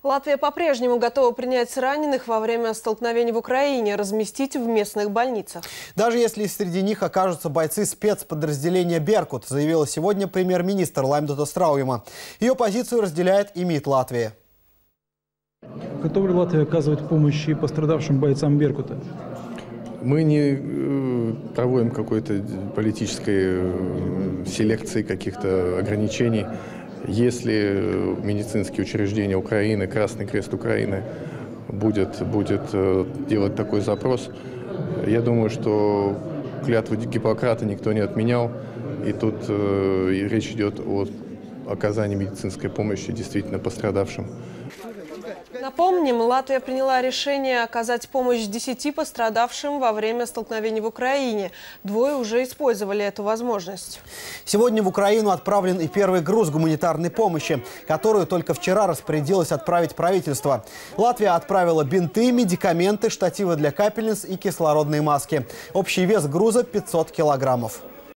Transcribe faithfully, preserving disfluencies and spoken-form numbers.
Латвия по-прежнему готова принять раненых во время столкновений в Украине, разместить в местных больницах. Даже если среди них окажутся бойцы спецподразделения «Беркут», заявила сегодня премьер-министр Лаймдота Страуема. Ее позицию разделяет и МИД Латвии. Готова ли Латвия оказывать помощь и пострадавшим бойцам «Беркута»? Мы не проводим какой-то политической селекции, каких-то ограничений. Если медицинские учреждения Украины, Красный Крест Украины будет, будет делать такой запрос, я думаю, что клятву Гиппократа никто не отменял. И тут э, речь идет о оказании медицинской помощи действительно пострадавшим. Напомним, Латвия приняла решение оказать помощь десяти пострадавшим во время столкновений в Украине. Двое уже использовали эту возможность. Сегодня в Украину отправлен и первый груз гуманитарной помощи, которую только вчера распорядилось отправить правительство. Латвия отправила бинты, медикаменты, штативы для капельниц и кислородные маски. Общий вес груза пятьсот килограммов.